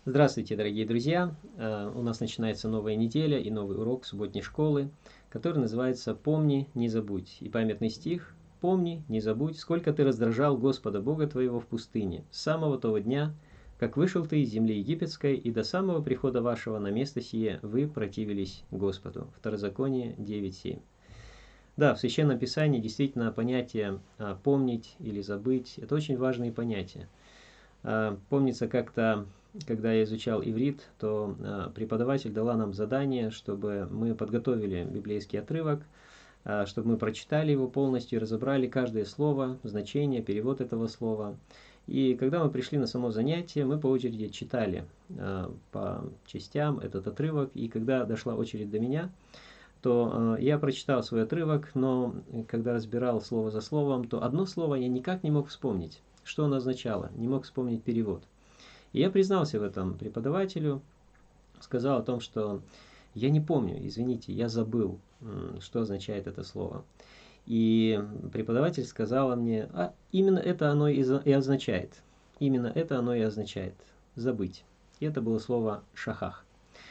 Здравствуйте, дорогие друзья! У нас начинается новая неделя и новый урок субботней школы, который называется «Помни, не забудь». И памятный стих «Помни, не забудь, сколько ты раздражал Господа Бога твоего в пустыне, с самого того дня, как вышел ты из земли египетской, и до самого прихода вашего на место сие вы противились Господу». Второзаконие 9:7. Да, в Священном Писании действительно понятие «помнить» или «забыть» – это очень важные понятия. Помнится как-то, когда я изучал иврит, то преподаватель дала нам задание, чтобы мы подготовили библейский отрывок, чтобы мы прочитали его полностью и разобрали каждое слово, значение, перевод этого слова. И когда мы пришли на само занятие, мы по очереди читали по частям этот отрывок, и когда дошла очередь до меня, то я прочитал свой отрывок, но когда разбирал слово за словом, то одно слово я никак не мог вспомнить, что оно означало, не мог вспомнить перевод. И я признался в этом преподавателю, сказал о том, что я не помню, извините, я забыл, что означает это слово. И преподаватель сказал мне, именно это оно и означает. Именно это оно и означает. Забыть. И это было слово «шахах».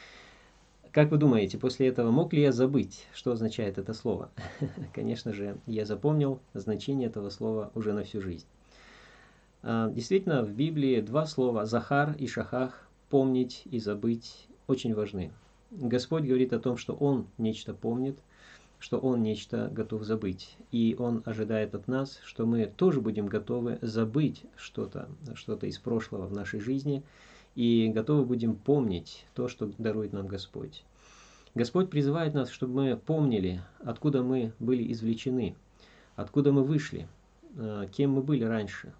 Как вы думаете, после этого мог ли я забыть, что означает это слово? Конечно же, я запомнил значение этого слова уже на всю жизнь. Действительно, в Библии два слова «захар» и «шахах» – «помнить» и «забыть» очень важны. Господь говорит о том, что Он нечто помнит, что Он нечто готов забыть. И Он ожидает от нас, что мы тоже будем готовы забыть что-то из прошлого в нашей жизни, и готовы будем помнить то, что дарует нам Господь. Господь призывает нас, чтобы мы помнили, откуда мы были извлечены, откуда мы вышли, кем мы были раньше,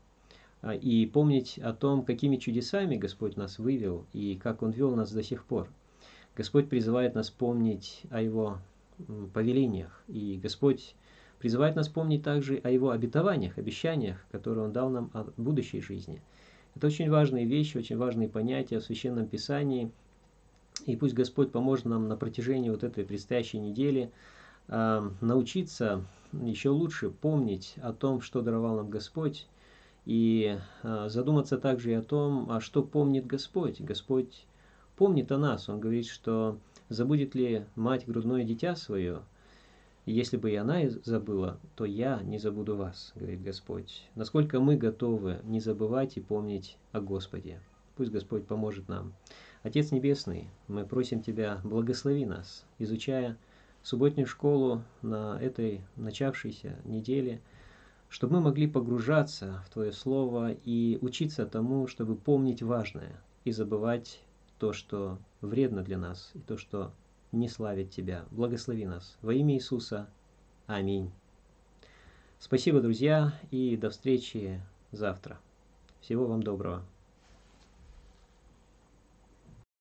и помнить о том, какими чудесами Господь нас вывел и как Он вел нас до сих пор. Господь призывает нас помнить о Его повелениях, и Господь призывает нас помнить также о Его обетованиях, обещаниях, которые Он дал нам о будущей жизни. Это очень важные вещи, очень важные понятия в Священном Писании, и пусть Господь поможет нам на протяжении вот этой предстоящей недели научиться еще лучше помнить о том, что даровал нам Господь, и задуматься также и о том, что помнит Господь. Господь помнит о нас. Он говорит, что забудет ли мать грудное дитя свое, если бы и она забыла, то я не забуду вас, говорит Господь. Насколько мы готовы не забывать и помнить о Господе. Пусть Господь поможет нам. Отец Небесный, мы просим Тебя, благослови нас, изучая субботнюю школу на этой начавшейся неделе, чтобы мы могли погружаться в Твое Слово и учиться тому, чтобы помнить важное и забывать то, что вредно для нас, и то, что не славит Тебя. Благослови нас. Во имя Иисуса. Аминь. Спасибо, друзья, и до встречи завтра. Всего вам доброго.